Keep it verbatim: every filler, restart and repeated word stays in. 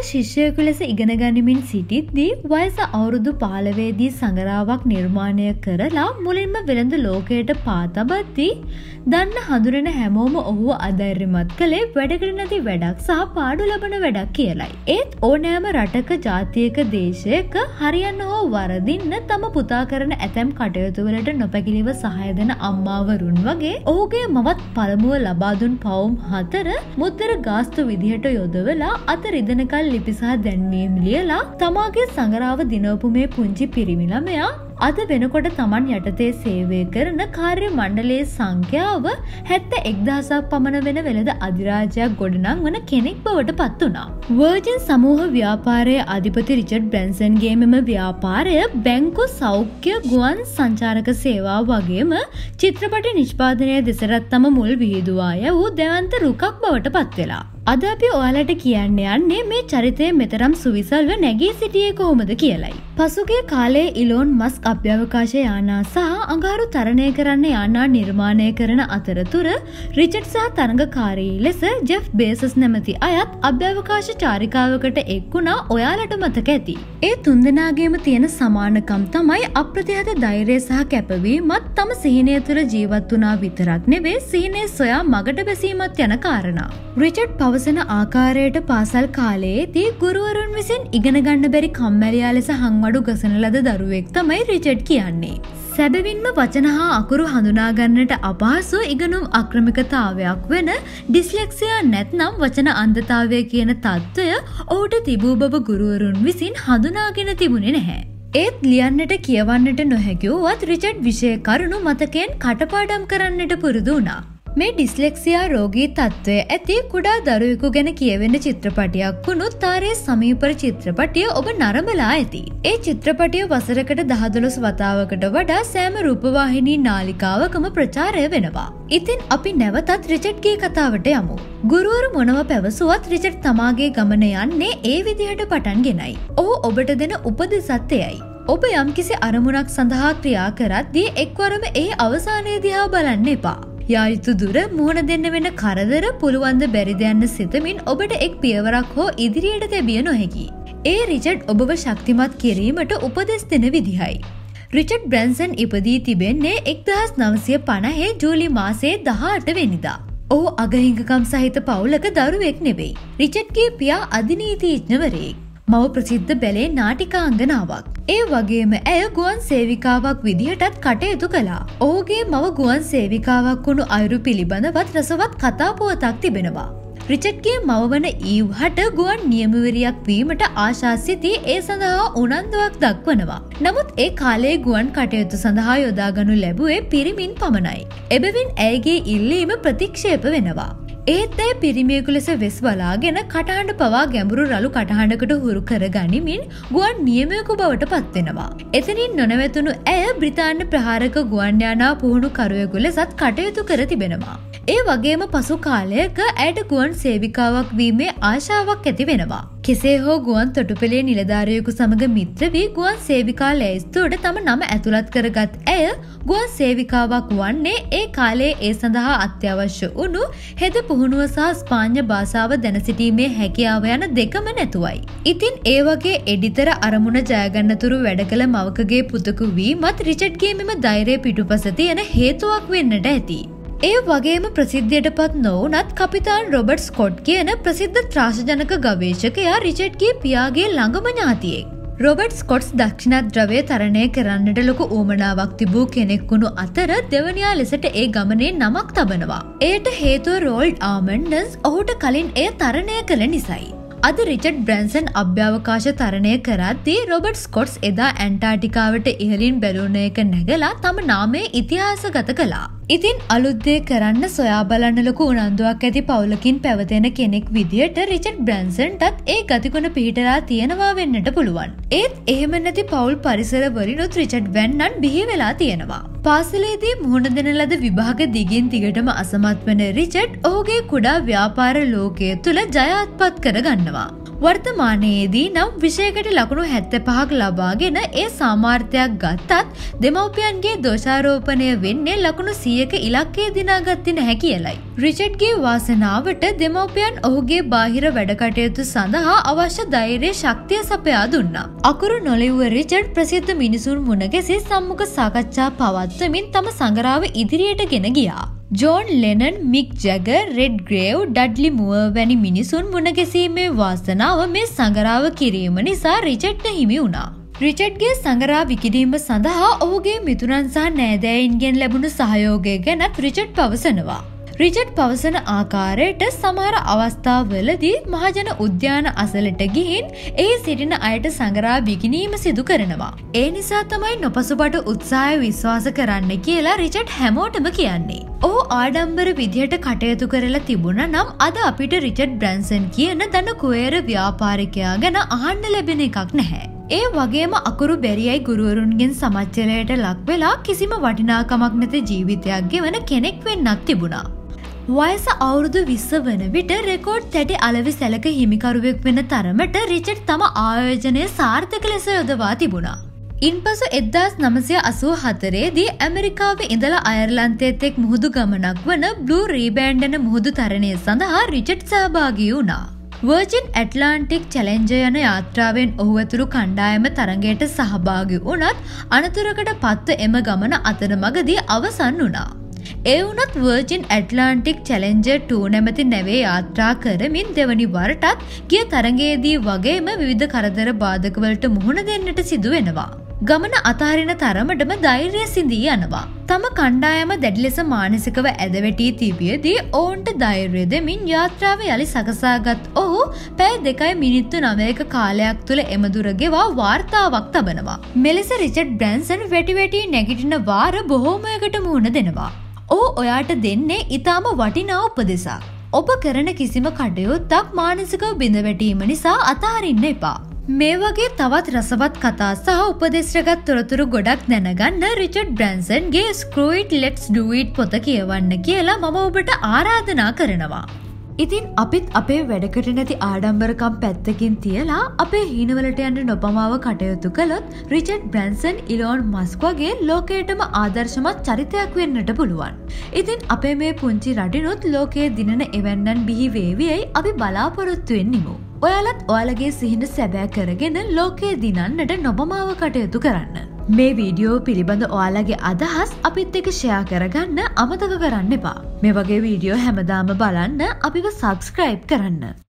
ශිෂ්‍යයෙකු ලෙස ඉගෙන ගනිමින් සිටිද්දී වයස අවුරුදු පහළොවේදී සඟරාවක් නිර්මාණය කරලා මුලින්ම වෙළඳ ලෝකයට පා තබද්දී දන්න හඳුනන හැමෝම ඔහුව අධෛර්යමත් කළේ වැඩකට නැති වැඩක් සහ පාඩු ලබන වැඩක් කියලයි. ඒත් ඕනෑම රටක ජාතියක දේශයක හරියන්න හෝ වරදින්න තම පුතා කරන ඇතැම් කටයුතු වලට නොපැකිලිව සහාය දෙන අම්මාවරුන් වගේ ඔහුගේ මවත් පළමුව ලබා දුන් පවුම් හතර මුද්දර ගාස්තු විදිහට යොදවලා අත රිදෙනකල් ලිපි සහ දැන්වීම් ලියලා තමාගේ සඟරාව දිනවපු මේ පුංචි පිරිමි ළමයා අද වෙනකොට Taman යටතේ සේවය කරන කාර්ය මණ්ඩලයේ සංඛ්‍යාව හැත්ත එක්දහසක් පමණ වෙන වෙළඳ අධිරාජ්‍යයක් ගොඩනංවන කෙනෙක් බවට පත් වුණා. වර්ජින් සමූහ ව්‍යාපාරයේ අධිපති රිචඩ් බ්‍රැන්සන්ගේ මෙම ව්‍යාපාරය බැංකු සෞඛ්‍ය ගුවන් සංචාරක සේවා වගේම චිත්‍රපට නිෂ්පාදනය දෙසටත් තම මුල් විහිදුවාය වූ දැවන්ත රුකක් බවට පත් වෙලා. අද අපි ඔයාලට කියන්න යන්නේ මේ චරිතය මෙතරම් සුවිසල්ව නැගී සිටියේ කොහොමද කියලයි. පසුගිය කාලයේ ඉලෝන් මස්ක් අභ්‍යවකාශ යානා සහ අඟහරු තරණය කරන්න යානා නිර්මාණය කරන අතරතුර රිචඩ් සහ තරඟකාරී ලෙස ජෙෆ් බේසස් නැමැති අයත් අභ්‍යවකාශ චාරිකාවකට එක් වුණා ඔයාලට මතක ඇති. ඒ තුන්දෙනාගේම තියෙන සමානකම් තමයි අප්‍රතිහත ධෛර්යය සහ කැපවීමත් තම සිහිනය තුළ ජීවත් වුණා විතරක් නෙවෙයි සිහිනය සොයා මගට බැසීමත් යන කාරණා. රිචඩ් පවසන ආකාරයට පාසල් කාලයේදී ගුරුවරුන් විසින් ඉගෙන ගන්න බැරි කම්මැලියා ලෙස හංවඩු ගසන ලද දරුවෙක් තමයි රිචඩ් කියන්නේ. සැබවින්ම වචන හා අකුරු හඳුනා ගන්නට අපහසු ඉගෙනුම් අක්‍රමිකතාවයක් වෙන ඩිස්ලෙක්සියා නැත්නම් වචන අන්ධතාවය කියන තත්ත්වය ඔහුට තිබූ බව ගුරුවරුන් විසින් හඳුනාගෙන තිබුණේ නැහැ. ඒත් ලියන්නට කියවන්නට නොහැකි වුවත් රිචඩ් විෂය කරුණු මතකයෙන් කටපාඩම් කරන්නට පුරුදු වුණා. මේ ඩිස්ලෙක්සියා රෝගී තත්ත්වය ඇති කුඩා දරුවෙකු ගැන කියවෙන චිත්‍රපටයක් වුණු තාරේ සමීපර චිත්‍රපටිය ඔබ නරඹලා ඇති. ඒ චිත්‍රපටිය වසරකට දහදොළොස් වතාවකට වඩා සෑම රූපවාහිනී නාලිකාවකම ප්‍රචාරය වෙනවා. ඉතින් අපි නැවතත් රිචඩ්ගේ කතාවට යමු. ගුරුවරු මොනව පැවසුවත් රිචඩ් තමාගේ ගමන යන්නේ ඒ විදිහට පටන් ගෙනයි. ඔහු ඔබට දෙන උපදෙසත් එයයි. ඔබ යම්කිසි අරමුණක් සඳහා ක්‍රියා කරද්දී එක්වරම ඒ අවසානයේ දිහා බලන්න එපා. යායුතු දුර මුහුණ දෙන්න වෙන කරදර පුළුවන්ද බැරිද යන්න සිතමින් ඔබට එක් පියවරක් හෝ ඉදිරියට තැබිය නොහැකි. ඒ රිචඩ් ඔබව ශක්තිමත් කිරීමට උපදෙස් දෙන විදිහයි. රිචඩ් බ්‍රැන්සන් ඉපදී තිබෙන්නේ එක්දහස් නවසිය පනහේ ජූලි මාසයේ දහඅට වෙනිදා. ඔහු අගහිඟකම් සහිත පවුලක දරුවෙක් නෙවෙයි. රිචඩ්ගේ පියා අධිනීතිඥවරයෙක්. මව ප්‍රසිද්ධ බැලේ නාටිකාංගනාවක්. ඒ වගේම ඇය ගුවන් සේවිකාවක් විදිහටත් කටයුතු කළා. ඔහුගේ මව ගුවන් සේවිකාවක් වුණු අයුරු පිළිබඳවත් රසවත් කතා පුවතක් තිබෙනවා. රිචඩ්ගේ මව වන ඊව් හට ගුවන් නියමවරියක් වීමට ආශා සිටි ඒ සඳහා උනන්දුවක් දක්වනවා. නමුත් ඒ කාලයේ ගුවන් කටයුතු සඳහා යොදාගනු ලැබුවේ පිරිමින් පමණයි. එබැවින් ඇයගේ ඉල්ලීම ප්‍රතික්ෂේප වෙනවා. ඒත් ඇය පිරිමියෙකු ලෙස වෙස් බලාගෙන කටහඬ පවා ගැඹුරු රළු කටහඬකට හුරු කර ගනිමින් ගුවන් නියමයෙකු බවට පත් වෙනවා. එතනින් නොනැවතුණු ඇය බ්‍රිතාන්‍ය ප්‍රහාරක ගුවන් යානා පුහුණුකරුවෙකු ලෙසත් කටයුතු කර තිබෙනවා. ඒ වගේම පසු කාලයක ඇයට ගුවන් සේවිකාවක් වීමේ ආශාවක් ඇති වෙනවා. කෙසේ හෝ ගුවන් තොටුපළේ නිලධාරියෙකු සමග මිත්‍ර වී ගුවන් සේවිකා ලැයිස්තුවට තම නම ඇතුළත් කරගත් ඇය ගුවන් සේවිකාවක් වන්නේ ඒ කාලයේ ඒ සඳහා අත්‍යවශ්‍ය වුණු හෙද පුහුණුව සහ ස්පාඤ්ඤ භාෂාව දැන සිටීමේ හැකියාව යන දෙකම නැතුවයි. ඉතින් ඒ වගේ එඩිතර අරමුණ ජයගන්නතුරු වැඩ කළ මවකගේ පුතෙකු වීමත් රිචඩ්ගේ මෙම ධෛර්යය පිටුපස තියෙන හේතුවක් වෙන්නට ඇති. ඒ වගේම ප්‍රසිද්ධියට පත් නොවුනත් කපිතාන් රොබර්ට් ස්කොට් කියන ප්‍රසිද්ධ ත්‍රාසජනක ගවේෂකයා රිචඩ්ගේ පියාගේ ළඟම ඥාතියෙක්. රොබර්ට් ස්කොට්ස් දක්ෂිණද්‍රවය තරණය කරන්නට ලොකු ඌමනාවක් තිබූ කෙනෙක් වුණු අතර දෙවනියා ලෙසට ඒ ගමනේ නමක් තබනවා. එයට හේතුව රෝල්ඩ් ආමන්ඩන්ස් ඔහුට කලින් එය තරණය කළ නිසයි. අද රිචඩ් බ්‍රැන්සන් අභ්‍යවකාශ තරණය කරද්දී රොබර්ට් ස්කොට්ස් එදා ඇන්ටාර්ටිකාවට ඉහළින් බැලුනයක නැගලා තම නාමය ඉතිහාසගත කළා. ඉතින් අලුත් දේ කරන්න සොයා බලන්න ලොකු උනන්දුවක් ඇති පවුලකින් පැවතෙන කෙනෙක් විදියට රිචඩ් බ්‍රැන්සන්ටත් ඒ ගතිගුණ පිහිටලා තියෙනවා වෙන්නට පුළුවන්. ඒත් එහෙම නැති පවුල් පරිසරවලිනුත් රිචඩ් වැන්නන් බිහි වෙලා තියෙනවා. පාසලේදී මුහුණ දෙන ලද විභාග දිගින් දිගටම අසමත් වන රිචඩ් ඔහුගේ කුඩා ව්‍යාපාර ලෝකය තුළ ජය අත්පත් කරගන්නවා. වර්තමානයේදී නම් විෂයකට ලකුණු හැත්තෑපහක් ලබාගෙන ඒ සාමාර්ථයක් ගත්තත් දෙමව්පියන්ගේ දෝෂාරෝපණය වෙන්නේ ලකුණු සීයක ඉලක්කය දිනාගත්තේ නැහැ කියලයි. රිචඩ්ගේ වාසනාවට දෙමව්පියන් ඔහුගේ බාහිර වැඩකටයුතු සඳහා අවශ්‍ය ධෛර්ය ශක්තිය සපයා දුන්නා. අකුරු නොලිව්ව රිචඩ් ප්‍රසිද්ධ මිනිසුන් මුණ ගැසී සම්මුඛ සාකච්ඡා පවත්වමින් තම සඟරාව ඉදිරියට ගෙන ගියා. John Lennon, Mick Jagger, Redgrave, Dudley Moore වැනි මිනිසුන් මුණ ගැසීමේ වාසනාව මේ සඟරාව කිරීම නිසා රිචඩ්ට හිමි වුණා. රිචඩ්ගේ සඟරා විකිණීම සඳහා ඔහුගේ මිතුරන් සහ නෑදෑයින්ගෙන් ලැබුණු සහයෝගය ගැනත් රිචඩ් පවසනවා. රිචඩ් පවසන ආකාරයට සමහර අවස්ථාවලදී මහජන උද්‍යාන අසලට ගිහින් එහි සිටින අයට සඟරා විකිණීම සිදු කරනවා. ඒ නිසා තමයි නොපසුබට උත්සාහය විශ්වාස කරන්න කියලා රිචඩ් හැමෝටම කියන්නේ. ඔහු ආඩම්බර විදිහට කටයුතු කරලා තිබුණා නම් අද අපිට රිචඩ් බ්‍රැන්සන් කියන දන කුවේර ව්‍යාපාරිකයා ගැන අහන්න ලැබෙන එකක් නැහැ. ඒ වගේම අකුරු බැරියයි ගුරුවරුන්ගෙන් සමච්චලයට ලක් වෙලා කිසිම වටිනාකමක් නැති ජීවිතයක් ගෙවන කෙනෙක් වෙන්නත් තිබුණා. වයස අවුරුදු විස්ස වන විට රෙකෝඩ් තැටි අලවි සැලක හිමිකරුවෙක් වෙන තරමට රිචඩ් තම ආයෝජනය සාර්ථක ලෙස යොදවා තිබුණා. ඉන්පසු එක්දාස් නවසිය අසූ හතරේදී ඇමරිකාවේ ඉඳලා අයර්ලන්තයත් එක් මුහුදු ගමනක් වන බ්ලූ රීබෑන්ඩ් යන මුහුදු තරණය සඳහා රිචඩ් සහභාගී වුණා. වර්ජින් ඇට්ලාන්ටික් චැලෙන්ජර් යන යාත්‍රාවෙන් ඔහු ඇතුළු කණ්ඩායම තරඟයට සහභාගී වුණත් අනතුරකට පත්ව එම ගමන අතරමඟදී අවසන් වුණා. ඒ වුණත් වර්ජින් ඇට්ලාන්ටික් චැලෙන්ජර් ටූ නැමැති නැවේ යාත්‍රා කරමින් දෙවනි වරටත් ගිය තරඟයේදී වගේම විවිධ කරදර බාධකවලට මුහුණ දෙන්නට සිදු වෙනවා. ගමන අතහරින තරමටම ධෛර්යය සිඳී යනවා. තම කණ්ඩායම දැඩි ලෙස මානසිකව ඇදවැටී තිබියදී ඔවුන්ට ධෛර්යය දෙමින් යාත්‍රාව යලි සකසාගත් ඔහු පැය දෙකයි මිනිත්තු නවයක කාලයක් තුළ එම දුර ගෙවා වාර්තාවක් තබනවා. මෙලෙස රිචඩ් බ්‍රැන්සන් වැටි වැටි නැගිටින වාර බොහෝමයකට මුහුණ දෙනවා. ඔහු ඔයාට දෙන්නේ ඉතාම වටිනා උපදෙසක්. ඔබ කරන කිසිම කටයුත්තක් මානසිකව බිඳවැටීම නිසා අතහරින්න එපා. මේ වගේ තවත් රසවත් කතා සහ උපදෙස් රැගත් තොරතුරු ගොඩක් දැනගන්න රිචඩ් බ්‍රැන්සන්ගේ Screw It Let's Do It පොත කියවන්න කියලා මම ඔබට ආරාධනා කරනවා. ඉතින් අපිත් අපේ වැඩකට නැති ආඩම්බරකම් පැත්තකින් තියලා අපේ හීනවලට යන්න නොපමාව කටයුතු කළොත් රිචඩ් බ්‍රැන්සන්, ඉලෝන් මස්ක් වගේ ලෝකයටම ආදර්ශමත් චරිතයක් වෙන්නට පුළුවන්. ඉතින් අපේ මේ පුංචි රටිනුත් ලෝකයේ දිනන එවැන්නන් බිහි වේවියයි අපි බලාපොරොත්තු වෙන්නෙමු. ඔයාලත් ඔයාලගේ සිහින සැබෑ කරගෙන ලෝකයේ දිනන්නට නොපමාව කටයුතු කරන්න. මේ වීඩියෝ පිළිබඳ ඔයාලගේ අදහස් අපිත් එක්ක ෂෙයා කරගන්න අමතක කරන්න එපා. මේ වගේ වීඩියෝ හැමදාම බලන්න අපිව සබ්ස්ක්‍රයිබ් කරන්න.